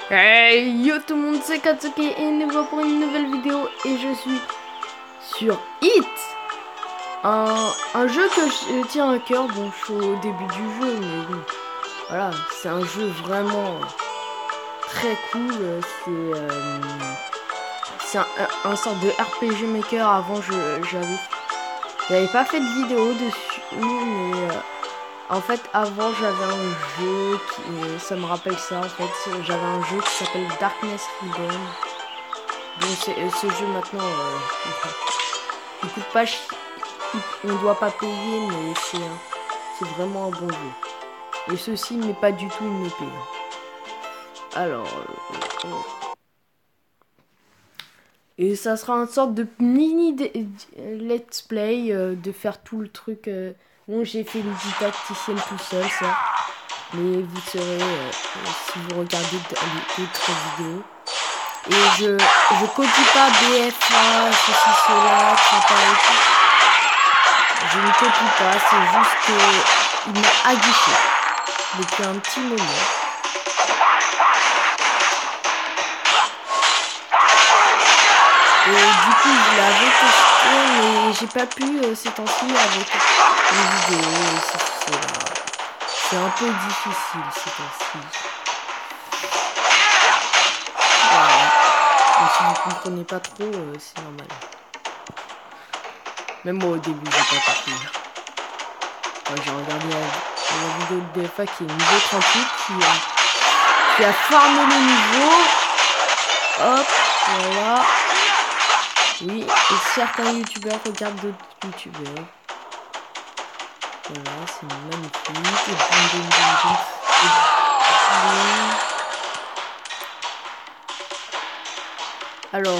Hey yo tout le monde, c'est Katsuki et nous voilà pour une nouvelle vidéo et je suis sur Hit, un jeu que je tiens à cœur. Bon, je suis au début du jeu, mais bon, voilà, c'est un jeu vraiment très cool. C'est un sorte de RPG Maker. Avant, j'avais pas fait de vidéo dessus, mais en fait, avant, j'avais un jeu qui, ça me rappelle ça. En fait, j'avais un jeu qui s'appelle Darkness Reborn. Bon, ce jeu maintenant, il coûte pas, on doit pas payer, mais c'est vraiment un bon jeu. Et ceci n'est pas du tout une OP. Alors, et ça sera une sorte de mini let's play de faire tout le truc. Bon, j'ai fait une didacticienne tout seul, ça. Mais vous serez si vous regardez d'autres vidéos. Et je copie pas BFA, ceci, cela, Trappa et tout. Je ne copie pas, c'est juste qu'il m'a agité depuis un petit moment. Et du coup, je l'avais testé, mais j'ai pas pu ces temps-ci avec les vidéos, ceci, c'est un peu difficile ces temps-ci. Voilà. Et si vous comprenez pas trop, c'est normal. Même moi au début, j'ai pas compris. J'ai regardé la vidéo de BFA qui est niveau 38, qui a farmé le niveau. Hop, voilà. Oui, et certains youtubeurs regardent d'autres youtubeurs. Voilà, c'est magnifique. Alors,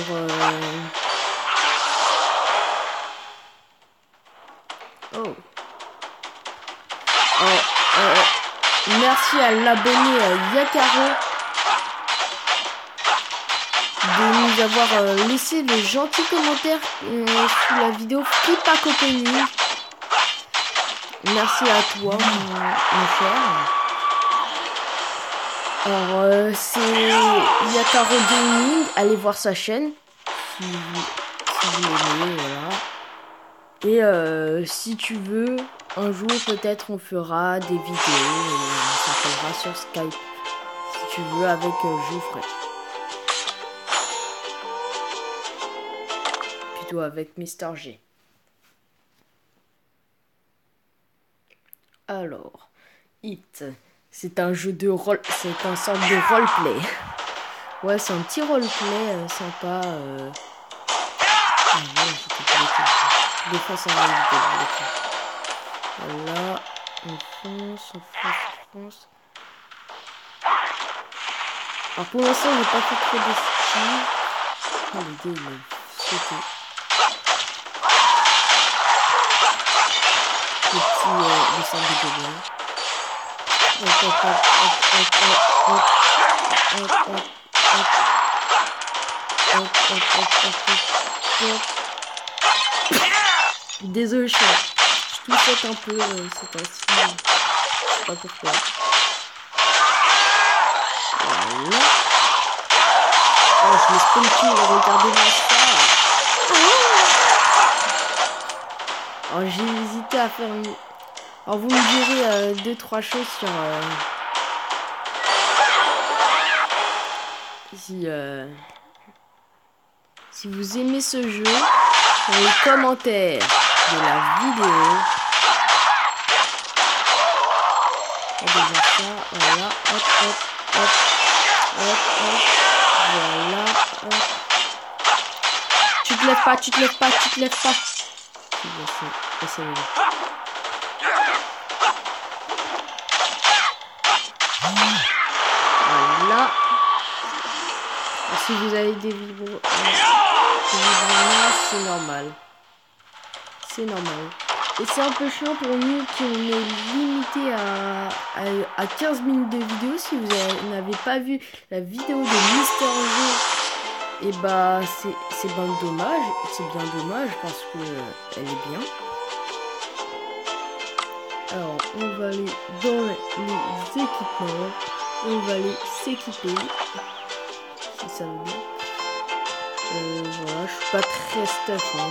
merci à l'abonné Yakaro de nous avoir laissé de gentils commentaires sous la vidéo Flip à Copenhague. Merci à toi, mon cher. Alors, c'est Yakaro Gaming. Allez voir sa chaîne si vous l'aimez, voilà. Et si tu veux, un jour peut-être on fera des vidéos et on s'appellera sur Skype. Si tu veux, avec Geoffrey. Plutôt avec Mister G. Alors, Hit, c'est un jeu de rôle, c'est un sorte de roleplay. Ouais, c'est un petit roleplay sympa. Des fois, ça va vite. Voilà, on fonce. Alors pour l'instant, j'ai pas fait trop de skis. Oh, le dé, il est sauté. Le centre de gobelins. Désolé, je touche un peu c'est ainsi. Je sais pas pourquoi. Voilà. Oh, je me spawn kill, regardez-moi ça. Alors j'ai hésité à faire une... Alors vous me direz 2-3 choses sur... Si vous aimez ce jeu, dans les commentaires de la vidéo. Déjà ça, voilà, hop, voilà, hop. Tu te lèves pas. Voilà. Si vous avez des vibros, c'est normal. Et c'est un peu chiant pour nous qui on est limité à 15 minutes de vidéo. Si vous n'avez pas vu la vidéo de Mister G, et bah c'est bien dommage. C'est bien dommage parce que elle est bien. Alors on va aller dans les équipements. On va aller s'équiper. si ça veut bien. Voilà, je suis pas très stuff. Hein.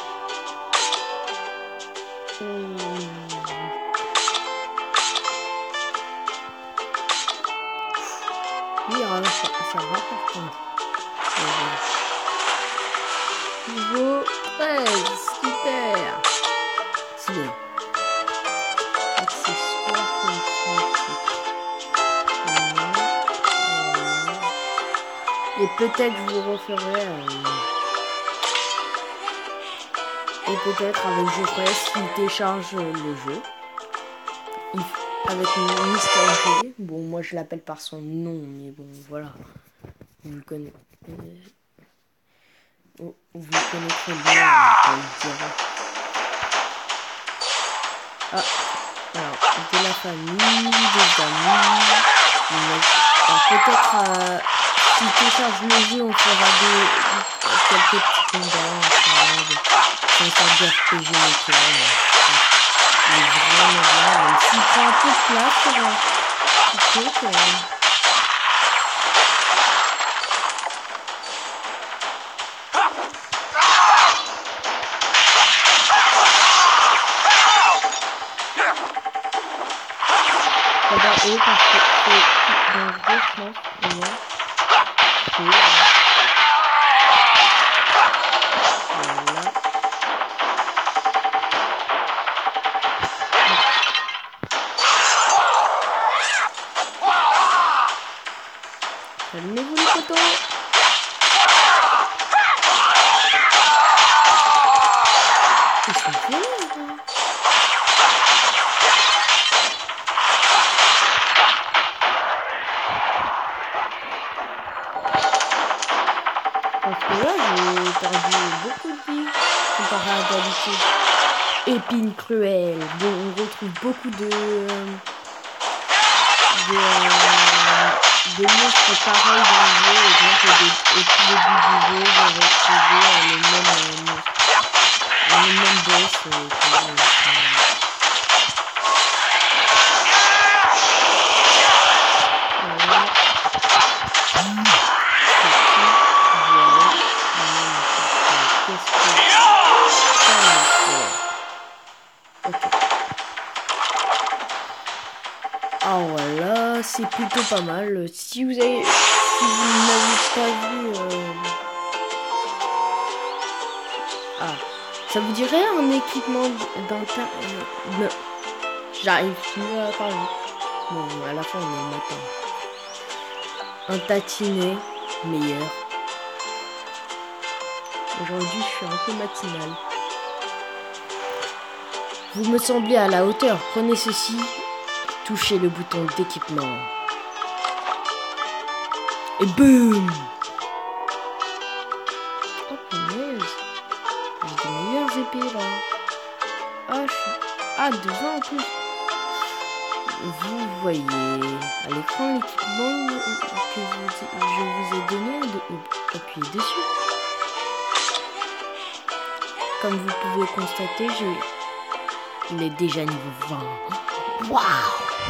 Oui, ça rapporte. Niveau 13, super. C'est bien. Accessoires cosmétiques. Et peut-être je vous referai. Et peut-être avec Geoffrey s'il télécharge le jeu. Avec Mister G. Bon, moi je l'appelle par son nom, mais bon, voilà. Vous le connaissez. Vous le connaissez bien, on le dira. Ah, alors, de la famille, des amis. Peut-être si tu télécharges le jeu, on fera quelques petits combats. Comme ça, RPG Maker. Mais vraiment bien, même s'il prend un peu de place sur un petit truc. D'abord eux parce que c'est dans le jeu, je pense, voilà. Calmez-vous les potos. Ils sont violents, hein. Parce que là, j'ai perdu beaucoup de vie comparé à d'habitude. Épine cruelle. Bon, on retrouve beaucoup de monstres pareils dans le jeu. Et donc, au tout début du jeu, j'ai retrouvé le même boss. Ah voilà, c'est plutôt pas mal. Si vous n'avez pas vu, ça vous dirait un équipement d'un j'arrive plus à parler. Bon, à la fin on est le matin. Un tatinet meilleur. Aujourd'hui, je suis un peu matinal. Vous me semblez à la hauteur. Prenez ceci. Touchez le bouton d'équipement. Et boum! Oh punaise! J'ai des meilleures épées là. Devant en plus. Vous voyez à l'écran l'équipement que je vous ai donné. Appuyez dessus. Comme vous pouvez constater, il est déjà niveau 20. Waouh!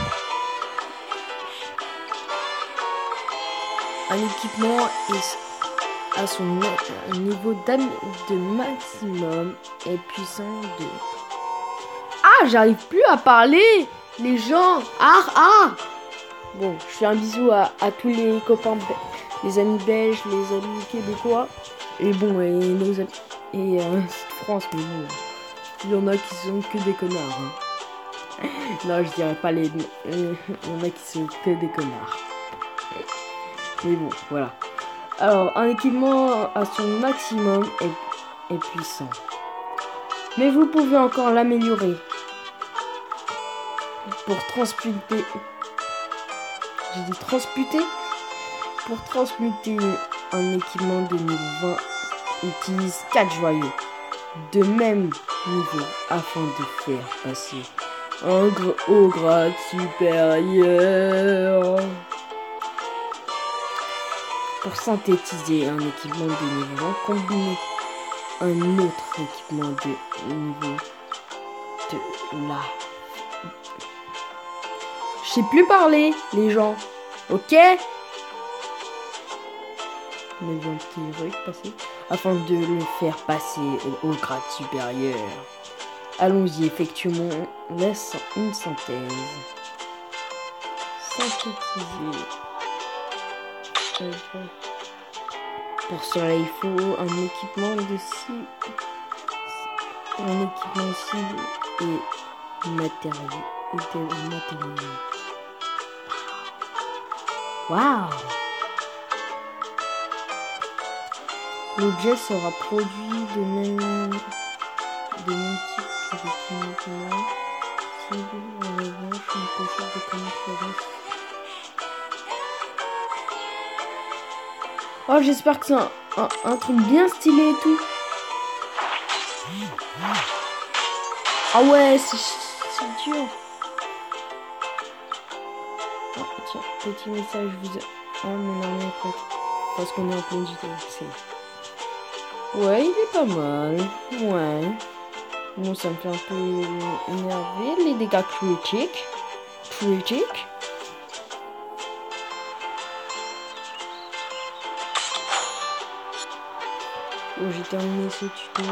Un équipement à son niveau de maximum est puissant de... Ah, j'arrive plus à parler, les gens. Bon, je fais un bisou à tous les copains, les amis belges, les amis québécois, et bon, et nos amis, et France, mais bon, il y en a qui sont que des connards. Hein. Non, je dirais pas les... Il y en a qui sont que des connards. Mais bon, voilà. Alors, un équipement à son maximum est puissant. Mais vous pouvez encore l'améliorer. Pour transmuter... J'ai dit transmuter? Pour transmuter un équipement de niveau 20, utilise 4 joyaux de même niveau afin de faire passer un au grade supérieur. Pour synthétiser un équipement de niveau 20, combinez un autre équipement de niveau de là. Je sais plus parler, les gens. Ok? mais vont passer afin de le faire passer au grade supérieur. Allons-y, effectuons une synthèse. Synthétiser. Pour cela, il faut un équipement cible et matériaux. Waouh! L'objet sera produit de même type que l'équipement cible. En revanche, il est possible de connaître le reste. Oh, j'espère que c'est un truc bien stylé et tout. Ah ouais, c'est dur. Oh, tiens, petit message, Ah, mon armée est prête. Parce qu'on est en pleine JTC. Ouais, il est pas mal. Ouais. Bon, ça me fait un peu énerver. Les dégâts critiques. Bon, j'ai terminé ce tuto.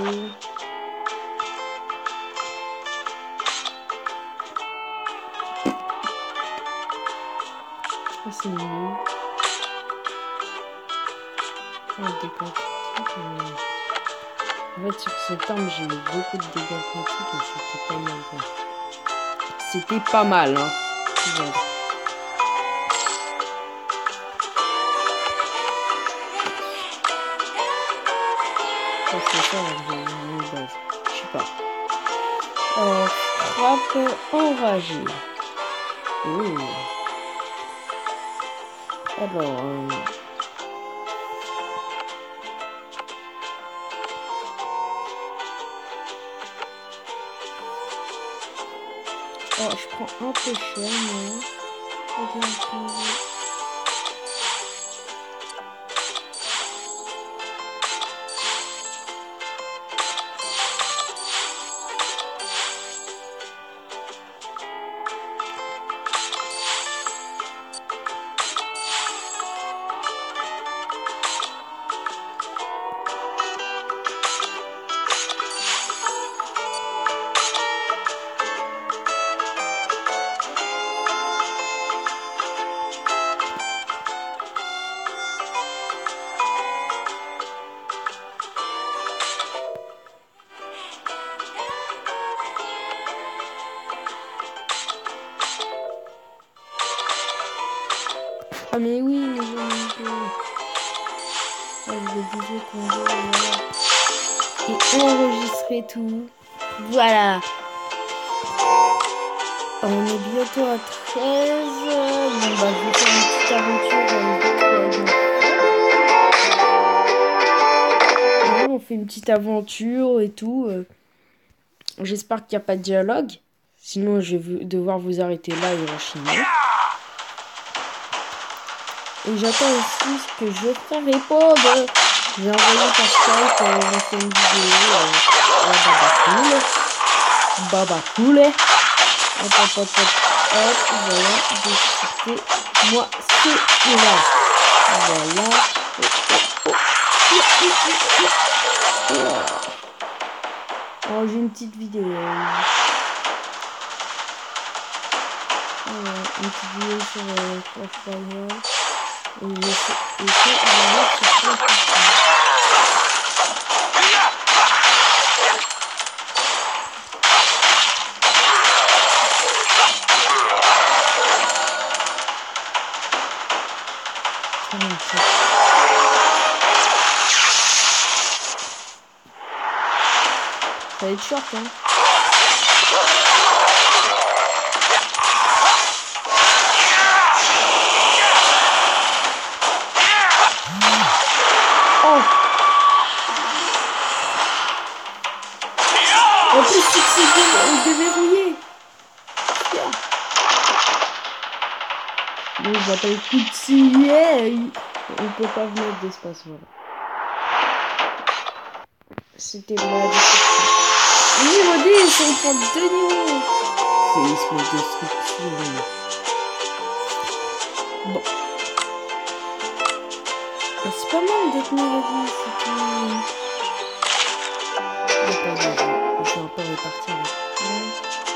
Ah, c'est nul. Ah, dégâts critiques. En fait, sur cette arme, j'ai eu beaucoup de dégâts critiques et c'était pas mal. C'était pas mal, hein. Ouais. C'est ça, la base. Je sais pas. Frappe enragée. Alors, oh, je prends un peu cher, mais... Ah mais oui, mais je disais qu'on veut et enregistrer tout. Voilà. On est bientôt à 13. Bon bah je vais faire une petite aventure. On fait une petite aventure et tout. J'espère qu'il n'y a pas de dialogue. Sinon je vais devoir vous arrêter là et enchaîner. Et j'attends aussi ce que je ferai répondre. J'ai envoyé par Skype une vidéo à Baba Cool. Hop, voilà, j'ai cité moi c'est là. Voilà. Alors j'ai une petite vidéo. Une petite vidéo sur Clash Royale. Et je vais sur ça va être short, hein. En plus, c'est déverrouillé. Bon, je m'appelle Coutillé. On peut pas mettre d'espace, voilà. C'était la description. Niveau 10, on prend 2 niveaux. Séisme destruction. Bon. Bah, c'est pas mal d'être niveau 10, c'est tout. Attends, je vais un peu répartir.